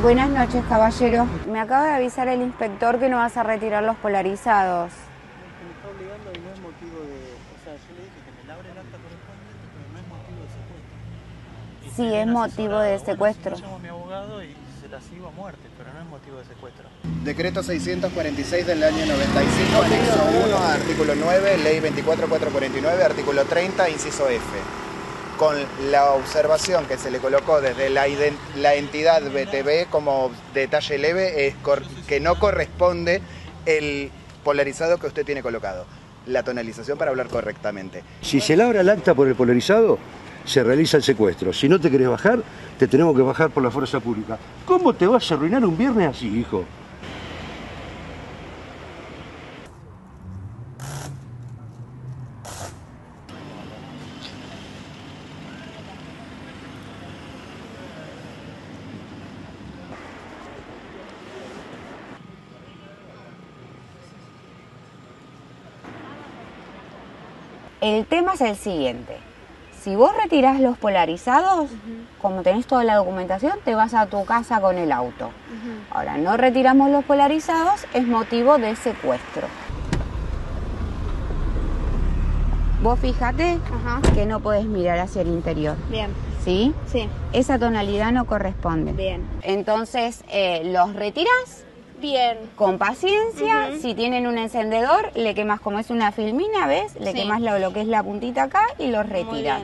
Buenas noches, caballero. Me acaba de avisar el inspector que no vas a retirar los polarizados. Me está obligando y no es motivo de... O sea, yo le dije que me labre el acta correspondiente, pero no es motivo de secuestro. Sí, es motivo de secuestro. Bueno, si yo llamo a mi abogado y se la sigo a muerte, pero no es motivo de secuestro. Decreto 646 del año 95, anexo 1, artículo 9, ley 24449, artículo 30, inciso F. Con la observación que se le colocó desde la entidad BTV como detalle leve, es que no corresponde el polarizado que usted tiene colocado. La tonalización para hablar correctamente. Si se labra el acta por el polarizado, se realiza el secuestro. Si no te querés bajar, te tenemos que bajar por la fuerza pública. ¿Cómo te vas a arruinar un viernes así, hijo? El tema es el siguiente. Si vos retirás los polarizados, como tenés toda la documentación, te vas a tu casa con el auto. Ahora, no retiramos los polarizados, es motivo de secuestro. Vos fíjate que no podés mirar hacia el interior. Bien. ¿Sí? Sí. Esa tonalidad no corresponde. Bien. Entonces, los retirás. Bien. Con paciencia, si tienen un encendedor, le quemas como es una filmina, ¿ves? Le quemas lo que es la puntita acá y los retiras.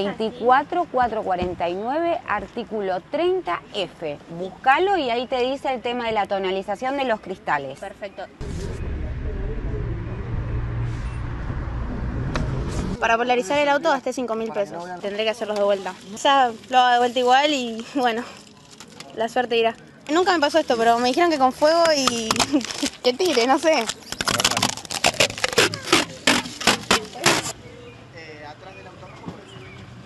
24449, artículo 30F. Búscalo y ahí te dice el tema de la tonalización de los cristales. Perfecto. Para polarizar el auto gasté 5.000 pesos. Tendré que hacerlos de vuelta. O sea, lo hago de vuelta igual y bueno, la suerte irá. Nunca me pasó esto, pero me dijeron que con fuego y que tire, no sé. Atrás del autógrafo, por eso.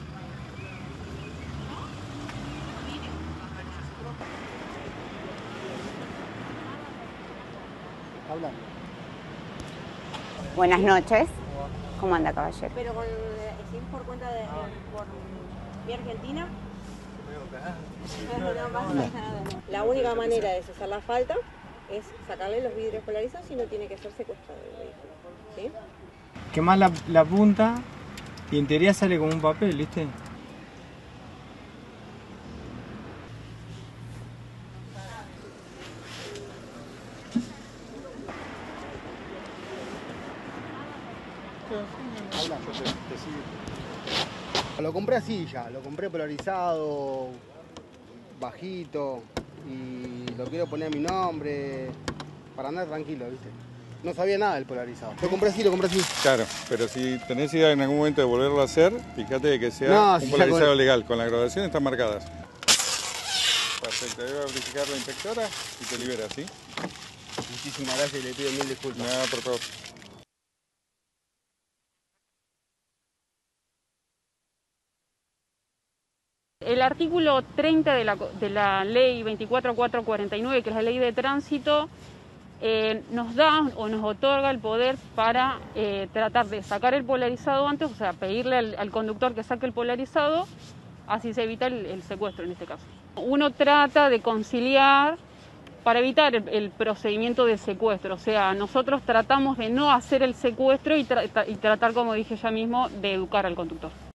Hablando. Buenas noches. ¿Cómo anda, caballero? Pero con, si es por cuenta de por mi Argentina, no pasa nada. La única manera de cesar la falta es sacarle los vidrios polarizados y no tiene que ser secuestrado el vehículo. ¿Sí? Quemás la punta y en teoría sale como un papel, ¿viste? Lo compré así ya, lo compré polarizado, bajito, y lo quiero poner a mi nombre, para andar tranquilo, ¿viste? No sabía nada del polarizado. Lo compré así. Claro, pero si tenés idea en algún momento de volverlo a hacer, fíjate de que sea un polarizado legal, con la graduación están marcadas. Perfecto, ahí va a verificar la inspectora y te libera, ¿sí? Muchísimas gracias y le pido mil disculpas. Nada, por favor. El artículo 30 de la ley 24449, que es la ley de tránsito, nos da o nos otorga el poder para tratar de sacar el polarizado antes, o sea, pedirle al conductor que saque el polarizado, así se evita el secuestro en este caso. Uno trata de conciliar para evitar el procedimiento de secuestro, o sea, nosotros tratamos de no hacer el secuestro y tratar, como dije ya mismo, de educar al conductor.